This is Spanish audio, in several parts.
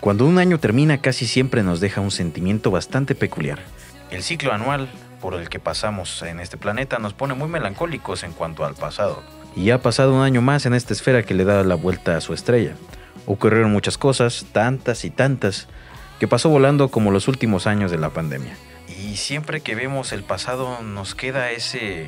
Cuando un año termina, casi siempre nos deja un sentimiento bastante peculiar. El ciclo anual por el que pasamos en este planeta nos pone muy melancólicos en cuanto al pasado. Y ha pasado un año más en esta esfera que le da la vuelta a su estrella. Ocurrieron muchas cosas, tantas y tantas, que pasó volando como los últimos años de la pandemia. Y siempre que vemos el pasado nos queda ese...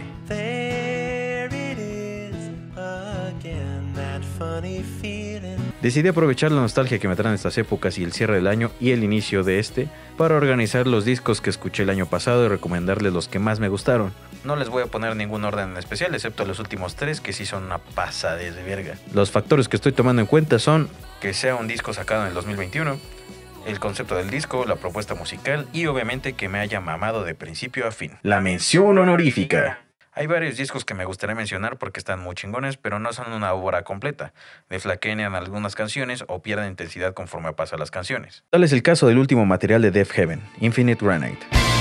Decidí aprovechar la nostalgia que me traen estas épocas y el cierre del año y el inicio de este para organizar los discos que escuché el año pasado y recomendarles los que más me gustaron. No les voy a poner ningún orden en especial, excepto los últimos 3 que sí son una pasada de verga. Los factores que estoy tomando en cuenta son que sea un disco sacado en el 2021, el concepto del disco, la propuesta musical y obviamente que me haya mamado de principio a fin. La mención honorífica. Hay varios discos que me gustaría mencionar porque están muy chingones, pero no son una obra completa. Deflaquean algunas canciones o pierden intensidad conforme pasan las canciones. Tal es el caso del último material de Deaf Heaven, Infinite Granite,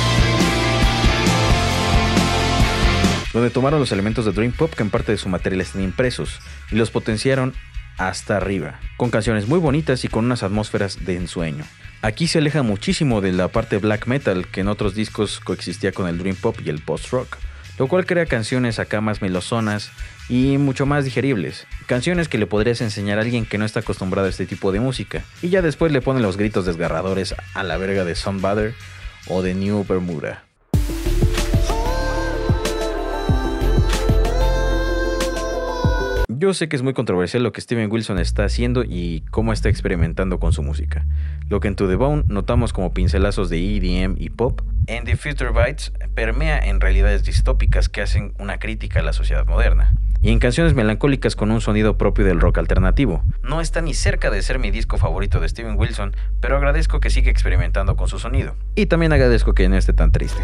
donde tomaron los elementos de Dream Pop que en parte de su material están impresos y los potenciaron hasta arriba, con canciones muy bonitas y con unas atmósferas de ensueño. Aquí se aleja muchísimo de la parte black metal que en otros discos coexistía con el Dream Pop y el post-rock, lo cual crea canciones acá más melosonas y mucho más digeribles. Canciones que le podrías enseñar a alguien que no está acostumbrado a este tipo de música. Y ya después le ponen los gritos desgarradores a la verga de Sunbather o de New Bermuda. Yo sé que es muy controversial lo que Steven Wilson está haciendo y cómo está experimentando con su música. Lo que en To The Bone notamos como pincelazos de EDM y pop, en The Future Bites permea en realidades distópicas que hacen una crítica a la sociedad moderna. Y en canciones melancólicas con un sonido propio del rock alternativo. No está ni cerca de ser mi disco favorito de Steven Wilson, pero agradezco que siga experimentando con su sonido. Y también agradezco que no esté tan triste.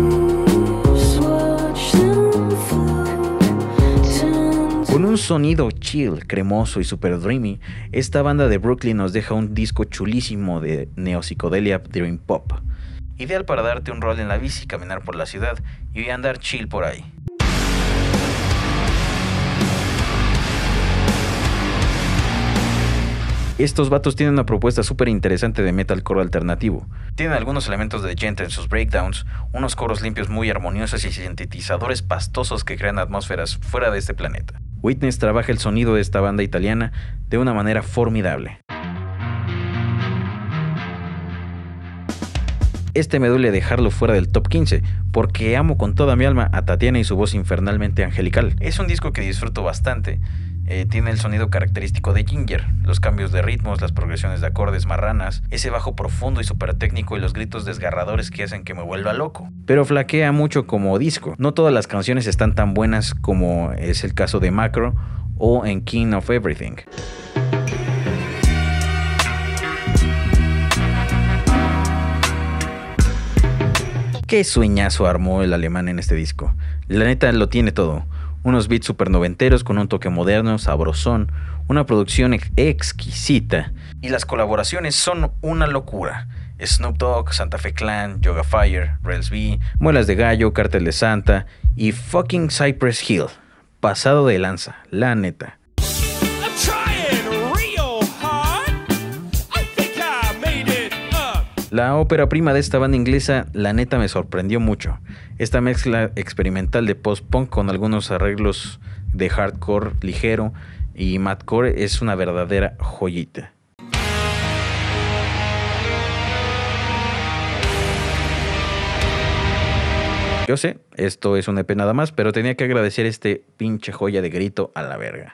Con un sonido chill, cremoso y super dreamy, esta banda de Brooklyn nos deja un disco chulísimo de neopsicodelia dream pop. Ideal para darte un rol en la bici, caminar por la ciudad y andar chill por ahí. Estos vatos tienen una propuesta súper interesante de metalcore alternativo. Tienen algunos elementos de Gent en sus breakdowns, unos coros limpios muy armoniosos y sintetizadores pastosos que crean atmósferas fuera de este planeta. Witness trabaja el sonido de esta banda italiana de una manera formidable. Me duele dejarlo fuera del top 15, porque amo con toda mi alma a Tatiana y su voz infernalmente angelical. Es un disco que disfruto bastante. Tiene el sonido característico de Ginger, los cambios de ritmos, las progresiones de acordes marranas, ese bajo profundo y súper técnico y los gritos desgarradores que hacen que me vuelva loco. Pero flaquea mucho como disco. No todas las canciones están tan buenas como es el caso de Macro o en King of Everything. Qué sueñazo armó el alemán en este disco. La neta lo tiene todo. Unos beats super noventeros con un toque moderno, sabrosón, una producción exquisita. Y las colaboraciones son una locura. Snoop Dogg, Santa Fe Clan, Yoga Fire, Rels B, Muelas de Gallo, Cártel de Santa y fucking Cypress Hill. Pasado de lanza, la neta. La ópera prima de esta banda inglesa, la neta me sorprendió mucho. Esta mezcla experimental de post-punk con algunos arreglos de hardcore ligero y madcore es una verdadera joyita. Yo sé, esto es un EP nada más, pero tenía que agradecer este pinche joya de grito a la verga.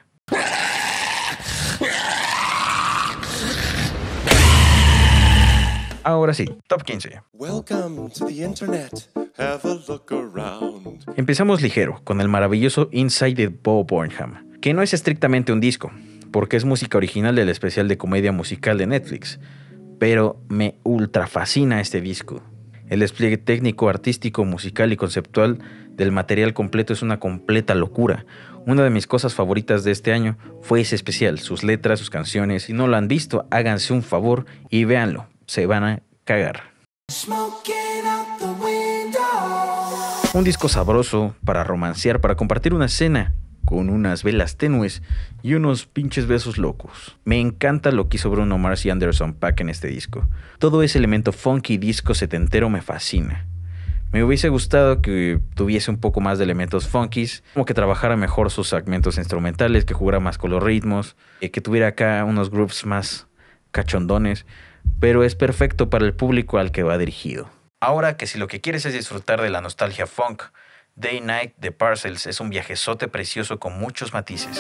Ahora sí, top 15. Welcome to the internet. Have a look around. Empezamos ligero, con el maravilloso Inside de Bo Burnham, que no es estrictamente un disco, porque es música original del especial de comedia musical de Netflix, pero me ultra fascina este disco. El despliegue técnico, artístico, musical y conceptual del material completo es una completa locura. Una de mis cosas favoritas de este año fue ese especial, sus letras, sus canciones. Si no lo han visto, háganse un favor y véanlo. Se van a cagar. Un disco sabroso para romancear, para compartir una cena con unas velas tenues y unos pinches besos locos. Me encanta lo que hizo Bruno Mars y Anderson .Paak en este disco. Todo ese elemento funky disco setentero me fascina. Me hubiese gustado que tuviese un poco más de elementos funkies, como que trabajara mejor sus segmentos instrumentales, que jugara más con los ritmos, que tuviera acá unos grooves más cachondones, pero es perfecto para el público al que va dirigido. Ahora que si lo que quieres es disfrutar de la nostalgia funk, Day Night de Parcels es un viajezote precioso con muchos matices.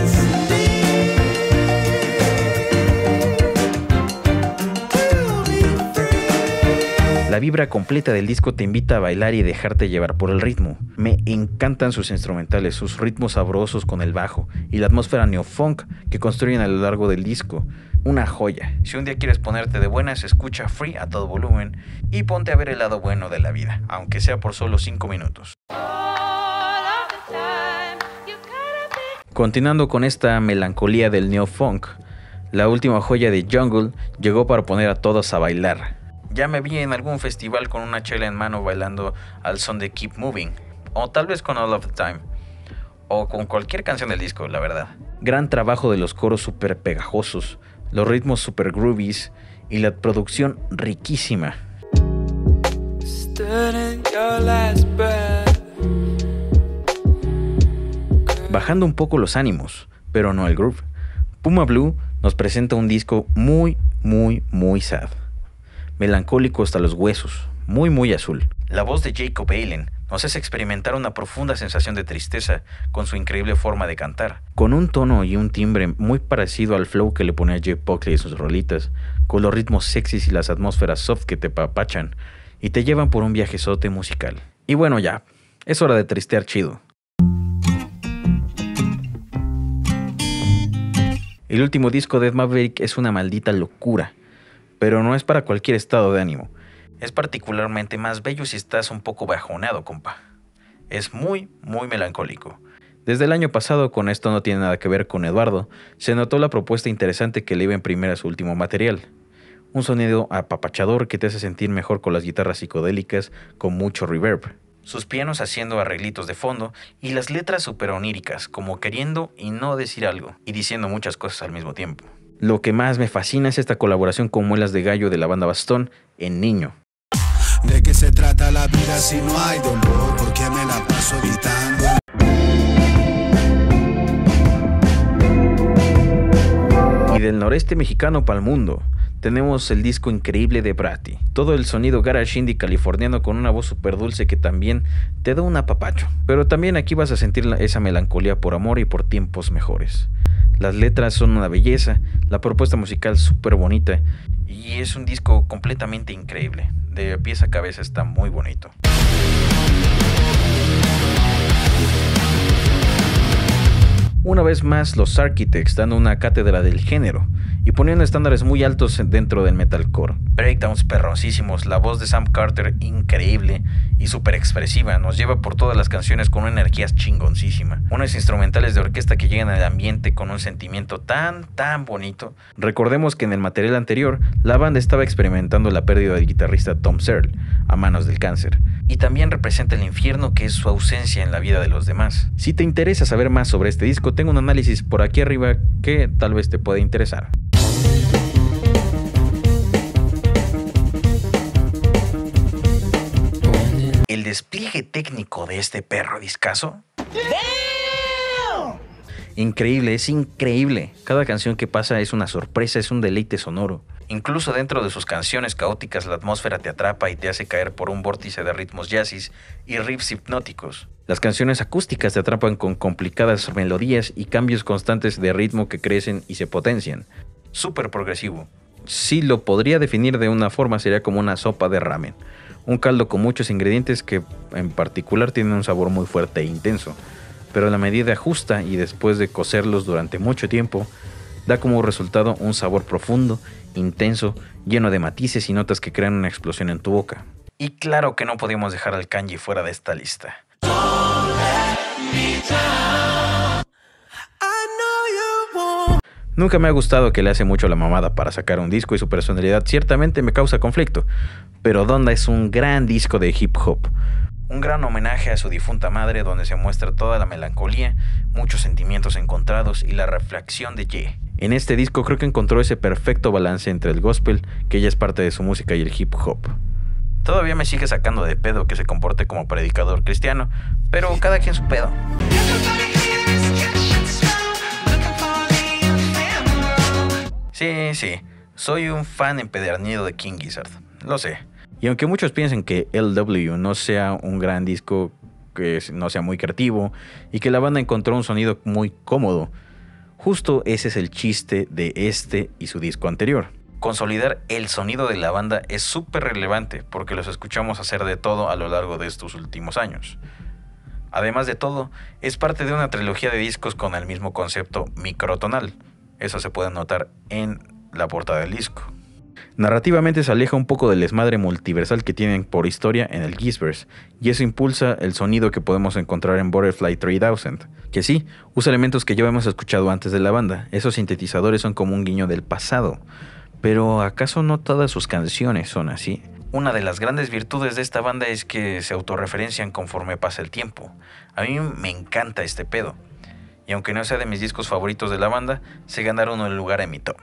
La vibra completa del disco te invita a bailar y dejarte llevar por el ritmo. Me encantan sus instrumentales, sus ritmos sabrosos con el bajo y la atmósfera neofunk que construyen a lo largo del disco. Una joya. Si un día quieres ponerte de buenas, escucha Free a todo volumen y ponte a ver el lado bueno de la vida, aunque sea por solo 5 minutos. Continuando con esta melancolía del neofunk, la última joya de Jungle llegó para poner a todos a bailar. Ya me vi en algún festival con una chela en mano bailando al son de Keep Moving, o tal vez con All of the Time, o con cualquier canción del disco, la verdad. Gran trabajo de los coros super pegajosos, los ritmos super groovies y la producción riquísima. Bajando un poco los ánimos, pero no el groove, Puma Blue nos presenta un disco muy sad. Melancólico hasta los huesos, muy azul. La voz de Jacob Aylen nos hace experimentar una profunda sensación de tristeza con su increíble forma de cantar, con un tono y un timbre muy parecido al flow que le pone a Jeff Buckley en sus rolitas, con los ritmos sexys y las atmósferas soft que te papachan y te llevan por un viajezote musical. Y bueno, ya, es hora de tristear chido. El último disco de Ed Maverick es una maldita locura, pero no es para cualquier estado de ánimo. Es particularmente más bello si estás un poco bajoneado, compa. Es muy melancólico. Desde el año pasado, con esto no tiene nada que ver con Eduardo, se notó la propuesta interesante que le iba a imprimir a su último material. Un sonido apapachador que te hace sentir mejor con las guitarras psicodélicas con mucho reverb. Sus pianos haciendo arreglitos de fondo y las letras súper oníricas, como queriendo y no decir algo, y diciendo muchas cosas al mismo tiempo. Lo que más me fascina es esta colaboración con Muelas de Gallo de la banda Bastón en Niño. ¿De qué se trata la vida si no hay dolor? ¿Por qué me la paso evitando? Y del noreste mexicano para el mundo, tenemos el disco increíble de Bratty. Todo el sonido garage indie californiano con una voz súper dulce que también te da un apapacho. Pero también aquí vas a sentir esa melancolía por amor y por tiempos mejores. Las letras son una belleza, la propuesta musical súper bonita y es un disco completamente increíble. De pies a cabeza está muy bonito. Una vez más, los Architects dando una cátedra del género y poniendo estándares muy altos dentro del metalcore. Breakdowns perrosísimos, la voz de Sam Carter increíble y súper expresiva, nos lleva por todas las canciones con una energía chingoncísima. Unas instrumentales de orquesta que llegan al ambiente con un sentimiento tan bonito. Recordemos que en el material anterior, la banda estaba experimentando la pérdida del guitarrista Tom Searle a manos del cáncer. Y también representa el infierno que es su ausencia en la vida de los demás. Si te interesa saber más sobre este disco, tengo un análisis por aquí arriba que tal vez te pueda interesar. El despliegue técnico de este perro discazo. Increíble, es increíble. Cada canción que pasa es una sorpresa, es un deleite sonoro. Incluso dentro de sus canciones caóticas, la atmósfera te atrapa y te hace caer por un vórtice de ritmos jazzis y riffs hipnóticos. Las canciones acústicas te atrapan con complicadas melodías y cambios constantes de ritmo que crecen y se potencian. Súper progresivo. Si lo podría definir de una forma, sería como una sopa de ramen. Un caldo con muchos ingredientes que en particular tienen un sabor muy fuerte e intenso. Pero a la medida justa y después de cocerlos durante mucho tiempo, da como resultado un sabor profundo, intenso, lleno de matices y notas que crean una explosión en tu boca. Y claro que no podíamos dejar al Kanji fuera de esta lista. Nunca me ha gustado que le hace mucho la mamada para sacar un disco y su personalidad ciertamente me causa conflicto, pero Donda es un gran disco de hip hop. Un gran homenaje a su difunta madre donde se muestra toda la melancolía, muchos sentimientos encontrados y la reflexión de Ye. En este disco creo que encontró ese perfecto balance entre el gospel, que ya es parte de su música, y el hip hop. Todavía me sigue sacando de pedo que se comporte como predicador cristiano, pero cada quien su pedo. Sí, soy un fan empedernido de King Gizzard, lo sé. Y aunque muchos piensen que LW no sea un gran disco, que no sea muy creativo y que la banda encontró un sonido muy cómodo, justo ese es el chiste de este y su disco anterior. Consolidar el sonido de la banda es súper relevante porque los escuchamos hacer de todo a lo largo de estos últimos años. Además de todo, es parte de una trilogía de discos con el mismo concepto microtonal. Eso se puede notar en la portada del disco. Narrativamente se aleja un poco del desmadre multiversal que tienen por historia en el Gizzverse, y eso impulsa el sonido que podemos encontrar en Butterfly 3000, que sí, usa elementos que ya hemos escuchado antes de la banda. Esos sintetizadores son como un guiño del pasado, pero ¿acaso no todas sus canciones son así? Una de las grandes virtudes de esta banda es que se autorreferencian conforme pasa el tiempo. A mí me encanta este pedo, y aunque no sea de mis discos favoritos de la banda, se ganaron un lugar en mi top.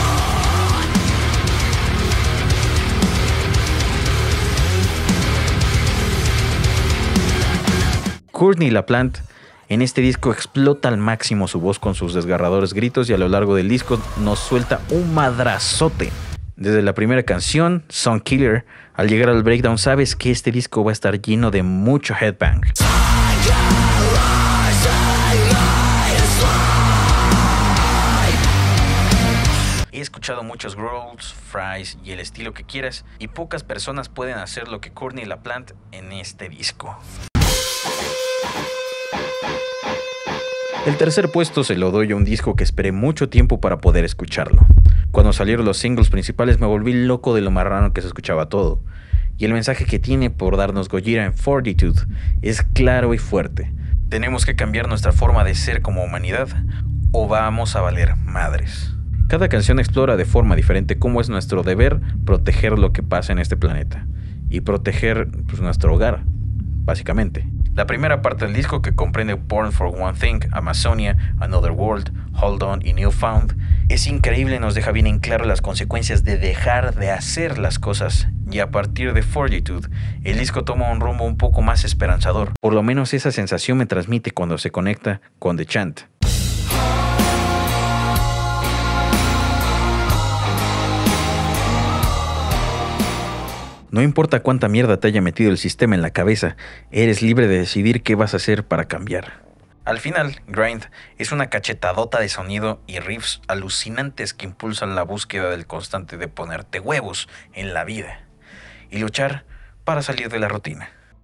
Courtney LaPlante en este disco explota al máximo su voz con sus desgarradores gritos y a lo largo del disco nos suelta un madrazote. Desde la primera canción, Song Killer, al llegar al breakdown sabes que este disco va a estar lleno de mucho headbang. He escuchado muchos growls, fries y el estilo que quieras, y pocas personas pueden hacer lo que Courtney LaPlante en este disco. El tercer puesto se lo doy a un disco que esperé mucho tiempo para poder escucharlo. Cuando salieron los singles principales me volví loco de lo marrano que se escuchaba todo. Y el mensaje que tiene por darnos Gojira en Fortitude es claro y fuerte. Tenemos que cambiar nuestra forma de ser como humanidad o vamos a valer madres. Cada canción explora de forma diferente cómo es nuestro deber proteger lo que pasa en este planeta. Y proteger nuestro hogar, básicamente. La primera parte del disco, que comprende Born for One Thing, Amazonia, Another World, Hold On y Newfound, es increíble y nos deja bien en claro las consecuencias de dejar de hacer las cosas. Y a partir de Fortitude, el disco toma un rumbo un poco más esperanzador. Por lo menos esa sensación me transmite cuando se conecta con The Chant. No importa cuánta mierda te haya metido el sistema en la cabeza, eres libre de decidir qué vas a hacer para cambiar. Al final, Grind es una cachetadota de sonido y riffs alucinantes que impulsan la búsqueda del constante de ponerte huevos en la vida y luchar para salir de la rutina.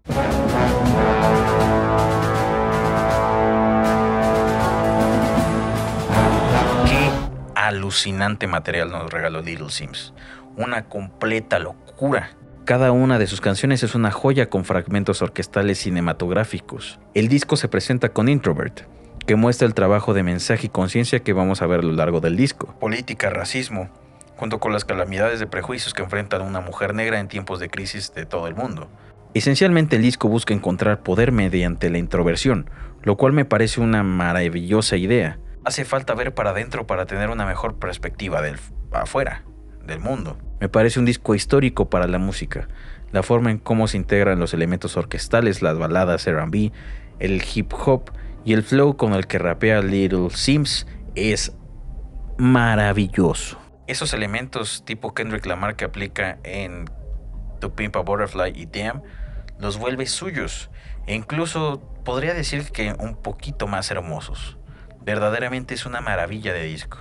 Qué alucinante material nos regaló Little Simz, una completa locura. Cada una de sus canciones es una joya con fragmentos orquestales cinematográficos. El disco se presenta con Introvert, que muestra el trabajo de mensaje y conciencia que vamos a ver a lo largo del disco. Política, racismo, junto con las calamidades de prejuicios que enfrentan a una mujer negra en tiempos de crisis de todo el mundo. Esencialmente el disco busca encontrar poder mediante la introversión, lo cual me parece una maravillosa idea. Hace falta ver para adentro para tener una mejor perspectiva del afuera, del mundo. Me parece un disco histórico para la música. La forma en cómo se integran los elementos orquestales, las baladas R&B, el hip hop y el flow con el que rapea Little Simz es maravilloso. Esos elementos tipo Kendrick Lamar que aplica en To Pimp a Butterfly y Damn los vuelve suyos e incluso podría decir que un poquito más hermosos. Verdaderamente es una maravilla de disco.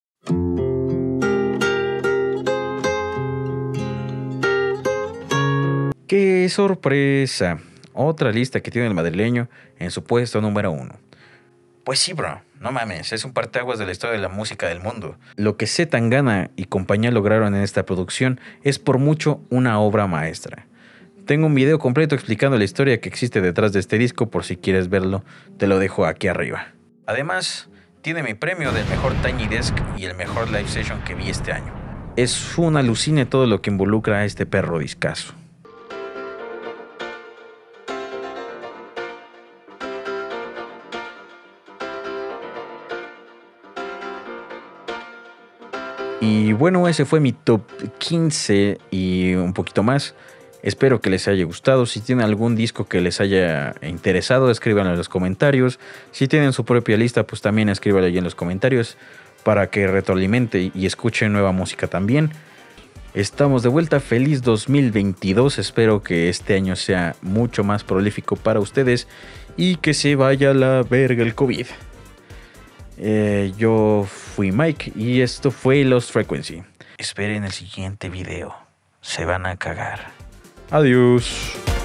¡Qué sorpresa! Otra lista que tiene el madrileño en su puesto número 1. Pues sí, bro, no mames, es un parteaguas de la historia de la música del mundo. Lo que C. Tangana y compañía lograron en esta producción es por mucho una obra maestra. Tengo un video completo explicando la historia que existe detrás de este disco, por si quieres verlo, te lo dejo aquí arriba. Además, tiene mi premio del mejor Tiny Desk y el mejor live session que vi este año. Es un alucine todo lo que involucra a este perro discazo. Y bueno, ese fue mi top 15 y un poquito más. Espero que les haya gustado. Si tienen algún disco que les haya interesado, escríbanlo en los comentarios. Si tienen su propia lista, pues también escríbanlo ahí en los comentarios para que retroalimente y escuchen nueva música también. Estamos de vuelta, feliz 2022. Espero que este año sea mucho más prolífico para ustedes y que se vaya a la verga el COVID. Yo fui Mike y esto fue Lost Frequency. Esperen el siguiente video, se van a cagar. Adiós.